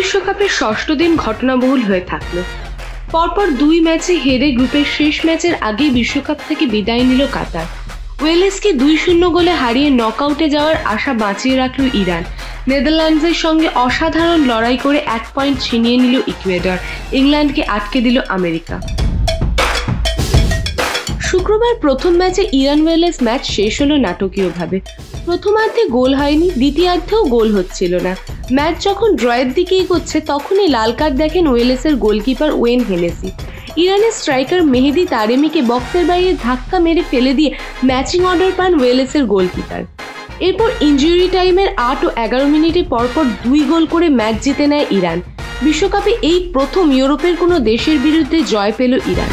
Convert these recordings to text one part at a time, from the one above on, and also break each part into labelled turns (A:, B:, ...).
A: বিশ্বকাপের ষষ্ঠ দিন ঘটনাবহুল হয়ে থাকলো। পরপর 2 ম্যাচে হেরে গ্রুপের শেষ ম্যাচের আগেই বিশ্বকাপ থেকে বিদায় নিল কাতার। ওয়েলসকে 2-0 গোলে হারিয়ে নকআউটে যাওয়ার আশা বাঁচিয়ে রাখল ইরান। নেদারল্যান্ডসের সঙ্গে অসাধারণ লড়াই করে 1 পয়েন্ট ছিনিয়ে নিল ইকুয়েডর। ইংল্যান্ডকে আটকে দিল আমেরিকা। শুক্রবার প্রথম ম্যাচে ইরান ওয়েলস ম্যাচ শেষ হলো নাটকীয়ভাবে। প্রথমার্ধে গোল হয়নি, দ্বিতীয়ার্ধেও গোল হচ্ছিল না। ম্যাচ যখন ড্রয়ের দিকে এগোচ্ছে তখনই লাল কার্ড দেখেন ওয়েলসের গোলকিপার ওয়েন হেনেসি। ইরানের স্ট্রাইকার মেহেদি তারেমিকে বক্সের বাইরে ধাক্কা মেরে ফেলে দিয়ে ম্যাচিং অর্ডার পান ওয়েলসের গোলকিপার। এরপর ইনজুরি টাইমের 8 ও 11 মিনিটে পরপর 2 গোল করে ম্যাচ জিতে নেয় ইরান। বিশ্বকাপে এই প্রথম ইউরোপের কোনো দেশের বিরুদ্ধে জয় পেল ইরান।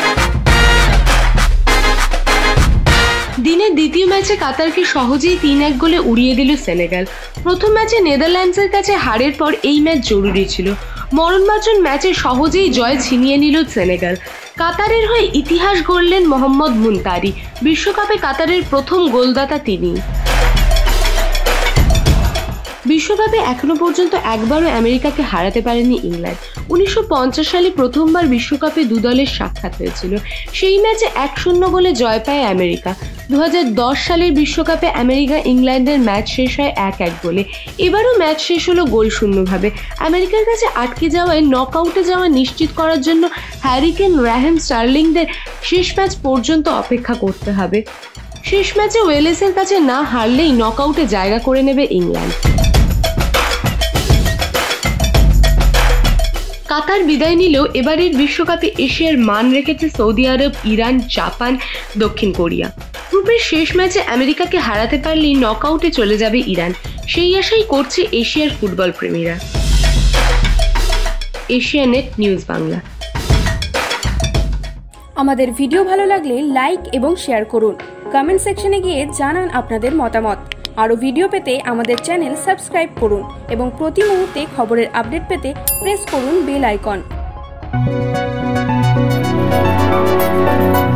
A: দিনের দ্বিতীয় ম্যাচে কাতারকে সহজেই 3-1 গোলে উড়িয়ে দিল সেনেগাল। প্রথম ম্যাচে নেদারল্যান্ডসের কাছে হারের পর এই ম্যাচ জরুরি ছিল। মরণবাচন ম্যাচে সহজেই জয় ছিনিয়ে নিল সেনেগাল। কাতারের হয়ে ইতিহাস গড়লেন মোহাম্মদ মুনতারি। বিশ্বকাপে কাতারের প্রথম গোলদাতা তিনি। বিশ্বকাপে এখনো পর্যন্ত একবারও আমেরিকাকে হারাতে পারেনি ইংল্যান্ড। 1950 সালে প্রথমবার বিশ্বকাপে 2 দলের সাক্ষাৎ হয়েছিল। সেই ম্যাচে 1-0 গোলে জয় পায় আমেরিকা। 2010 সালের বিশ্বকাপে আমেরিকা ইংল্যান্ডের ম্যাচ শেষ হয় 1-1 গোলে। এবারও ম্যাচ শেষ হলো গোলশূন্যভাবে। আমেরিকার কাছে আটকে যাওয়ায় নকআউটে যাওয়া নিশ্চিত করার জন্য হ্যারি কেন, রাহেম স্টার্লিংদের শেষ ম্যাচ পর্যন্ত অপেক্ষা করতে হবে। শেষ ম্যাচে ওয়েলসের কাছে না হারলেই নকআউটে জায়গা করে নেবে ইংল্যান্ড। কাতার বিদায় নিলেও এবারের বিশ্বকাপে এশিয়ার মান রেখেছে সৌদি আরব, ইরান, জাপান, দক্ষিণ কোরিয়া। গ্রুপের শেষ ম্যাচে আমেরিকাকে হারাতে পারলেই নকআউটে চলে যাবে ইরান। সেই আশাই করছে এশিয়ার ফুটবল প্রেমীরা। Asianet news Bangla.
B: আমাদের ভিডিও ভালো লাগলে লাইক এবং শেয়ার করুন। কমেন্ট সেকশনে গিয়ে জানান আপনাদের মতামত। আরও ভিডিও পেতে আমাদের চ্যানেল সাবস্ক্রাইব করুন এবং প্রতি মুহূর্তে খবরের আপডেট পেতে প্রেস করুন বেল আইকন।